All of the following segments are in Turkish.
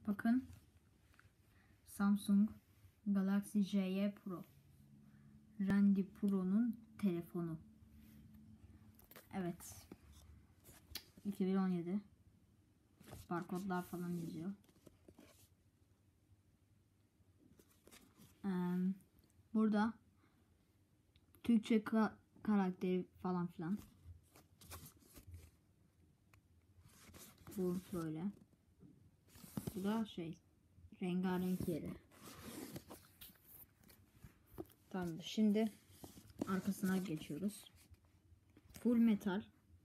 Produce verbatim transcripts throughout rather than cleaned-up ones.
Bakın. Samsung Galaxy J Y Pro. Randy Pro'nun telefonu. Evet. iki bin on yedi. Barkodlar falan yazıyor. Ee, burada Türkçe ka karakteri falan filan. Bu böyle. Bu da şey, rengarenk yeri. Tamam, şimdi arkasına geçiyoruz. Full metal.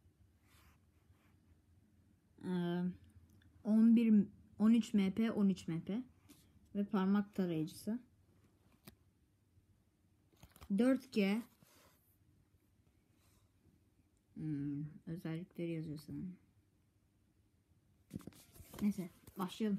Ee, on bir on üç megapiksel'e on üç megapiksel'e ve parmak tarayıcısı. dört G hmm, özellikleri yazıyor sanırım. Neyse, başlayalım.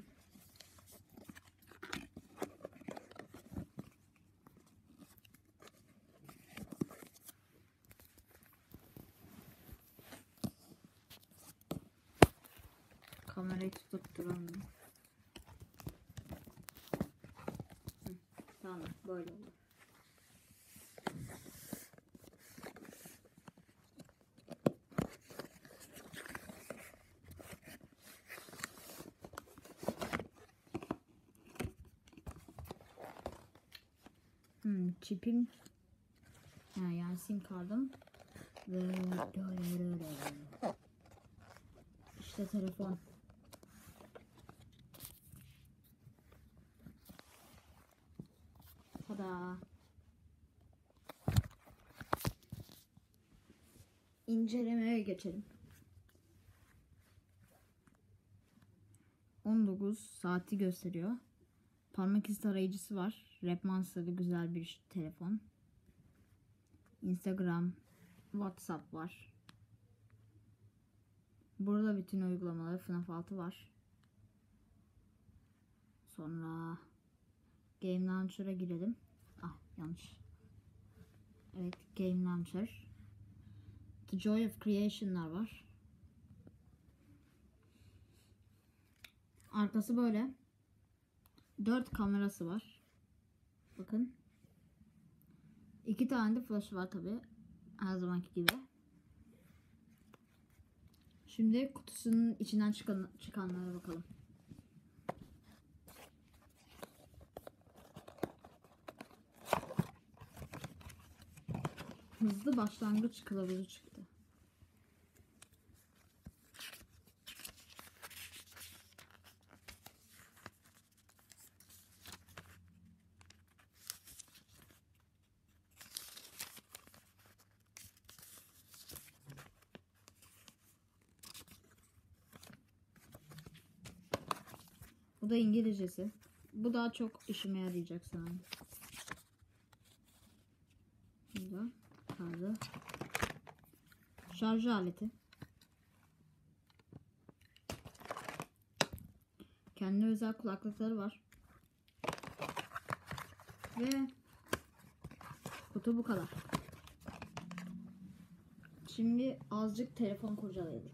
Kamerayı tutup duramıyorum. Hı, tamam, böyle olur. Hmm, çipim ha, yani sim kartım ve işte telefon. Tada. İncelemeye geçelim. on dokuz saati gösteriyor. Parmak izi tarayıcısı var. Repmans'lı güzel bir telefon. Instagram, WhatsApp var. Burada bütün uygulamaları FNAF altı var. Sonra Game Launcher'a girelim. Ah, yanlış. Evet, Game Launcher. The Joy of Creation'lar var. Arkası böyle. dört kamerası var. Bakın. iki tane de flash var tabi. Her zamanki gibi. Şimdi kutusunun içinden çıkan, çıkanlara bakalım. Hızlı başlangıç kılavuzu çıktı. Bu da İngilizcesi. Bu daha çok işime yarayacak sanırım. Burada kaldı. Şarj aleti. Kendine özel kulaklıkları var. Ve kutu bu kadar. Şimdi azıcık telefon kurcalayalım.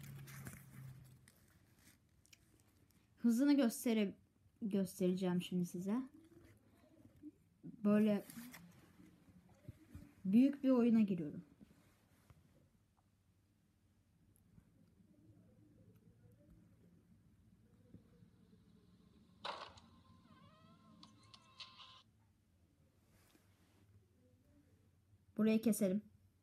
Hızını göstere göstereceğim şimdi size. Böyle büyük bir oyuna giriyorum. Burayı keselim.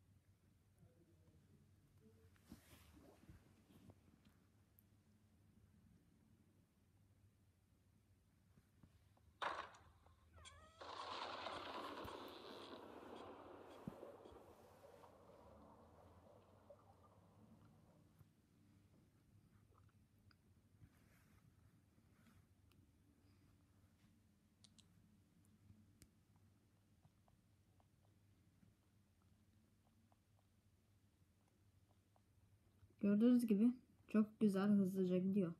Gördüğünüz gibi çok güzel, hızlıca gidiyor.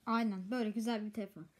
Aynen böyle güzel bir telefon.